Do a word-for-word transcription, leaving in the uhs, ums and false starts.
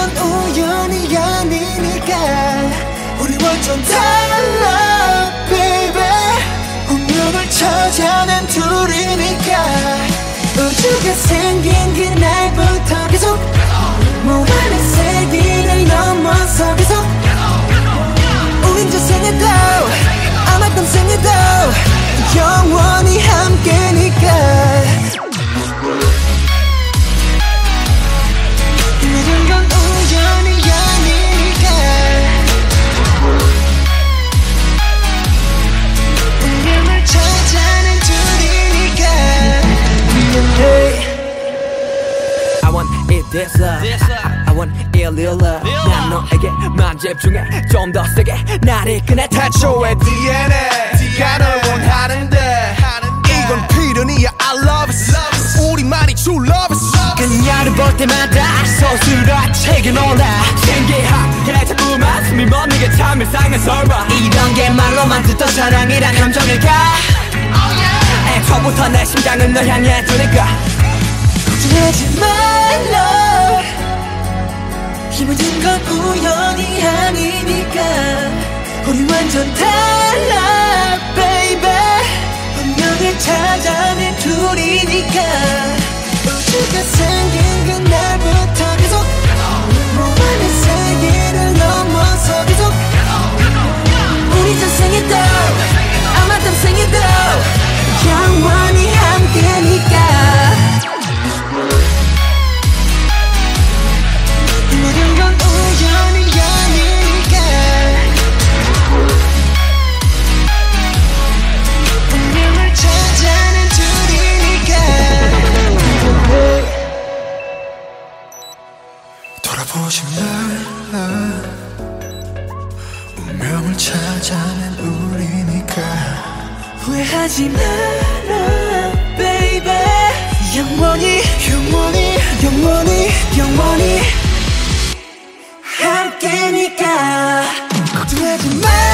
건 우연이 아니니까 우리 완전 달라 baby. 운명을 찾아낸 둘이니까 우주가 생긴 그날부터 계속 무한의 세기를 넘어서 계속 우린 저 생에도 아마 딴 생에도 영원히 함께니까. 모든 건 우연이 아니니까 운명을 찾아낸 둘이니까. 미안해. I want it this love, I want it real love. 난 너에게만 집중해 좀 더 세게 날 이끄네. 태초의 디엔에이 가 널 원하는데 이건 필연이야. I love it 우리만이 true love it. 그녀를 볼 때마다 서술아 책에 놀라 신기하게 자꾸만 숨이 멎는 참 이상한 설마 이런 게 말로만 듣던 사랑이란 감정일까. 애초부터 내 심장은 널 향해 두니까 걱정하지 말라. 이 모든 건 우연이 아니니까 우리 완전 달라 baby. 운명을 찾아낸 둘이니까 우주가 생긴 그날부터 계속 무한의 세계를 넘어서 계속 우리 전 생에도 아마 다음 생에도 영원히 함께니까. 모든 건 우연이 아니니까 운명을 찾아낸 둘이니까. 돌아보지 말라. 운명을 찾아낸 우리니까 후회하지 마라 baby. 영원히 영원히 영원히 영원히 함께니까 걱정하지 마.